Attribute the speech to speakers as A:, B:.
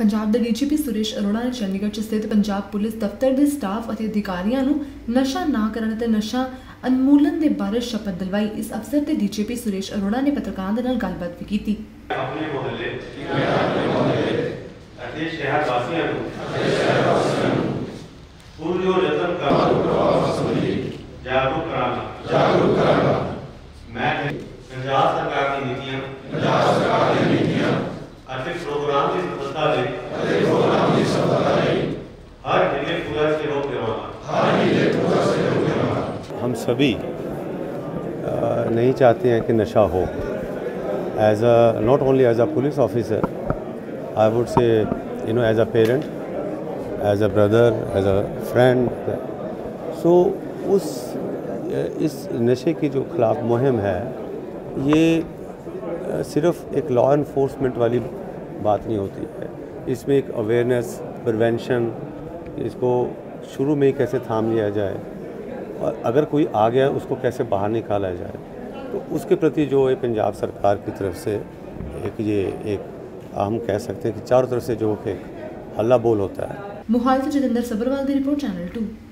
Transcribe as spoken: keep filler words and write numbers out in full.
A: पंजाब के डीजीपी सुरेश अरोड़ा ने चंडीगढ़ स्थित पंजाब पुलिस दफ्तर के स्टाफ और अधिकारियों को नशा ना करने ते नशा उन्मूलन के बारे शपथ दिलवाई। इस अवसर पर डीजीपी सुरेश अरोड़ा ने पत्रकारों के नाल गलबात भी की।
B: अपने मोहल्ले ਅਤੇ ਸ਼ਹਿਰ ਵਾਸੀਆਂ ਨੂੰ ਪੂਰੀ ਯਤਨ ਜਾਗਰੂਕ ਕਰਾਂਗਾ ਜਾਗਰੂਕ ਕਰਾਂਗਾ ਮੈਂ ਪੰਜਾਬ ਸਰਕਾਰ ਦੀ ਨੀਤੀਆਂ ਪੰਜਾਬ ਸਰਕਾਰ ਦੀ ਨੀਤੀਆਂ ਅਤੇ ਪ੍ਰੋਗਰਾਮ ਦੀ ਸਫਲਤਾ ਲਈ ਅਤੇ ਪ੍ਰੋਗਰਾਮ ਦੀ ਸਫਲਤਾ ਲਈ हर ढीले पूरा सहयोग करवाना हर ढीले पूरा सहयोग करवाना।
C: हम सभी नहीं चाहते हैं कि नशा हो। As a not only as a police officer, I would say you know as a parent, as a brother, as a friend. So उस इस नशे की जो खिलाफ मुहिम है, ये सिर्फ एक लॉ इन्फोर्समेंट वाली बात नहीं होती है। इसमें एक अवेयरनेस, प्रिवेंशन, इसको शुरू में ही कैसे थाम लिया जाए और अगर कोई आ गया उसको कैसे बाहर निकाला जाए, तो उसके प्रति जो है पंजाब सरकार की तरफ से एक ये एक हम कह सकते हैं कि चारों तरफ से जो एक हल्ला बोल होता है।
A: मोहाली से जितेंद्र सब्रवाल की रिपोर्ट, चैनल टू।